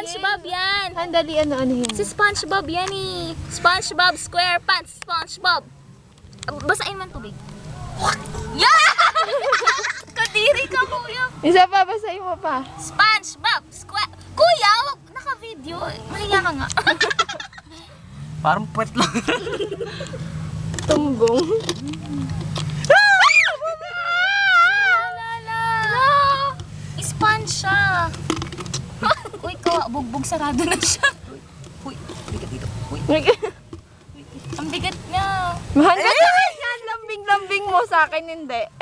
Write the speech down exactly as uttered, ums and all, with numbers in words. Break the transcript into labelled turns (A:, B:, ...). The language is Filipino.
A: SpongeBob yan.
B: Sandali, ano, ano yun?
A: Si SpongeBob yan eh. SpongeBob SquarePants. SpongeBob. Ah, basahin mo ang tubig. Yeah! Kadiri ka, kuya.
B: Isa pa, basahin mo pa.
A: SpongeBob Square... Kuya, wag naka-video. Mahiya ka nga.
C: Parang puwet lang.
B: Tumbong.
A: Sponge siya. Uy, kawa, bugbog sarado na siya.
C: Uy, bigat dito. Uy.
A: Ang bigat niya.
B: Hanggang sa yan, lambing-lambing mo sa akin, hindi.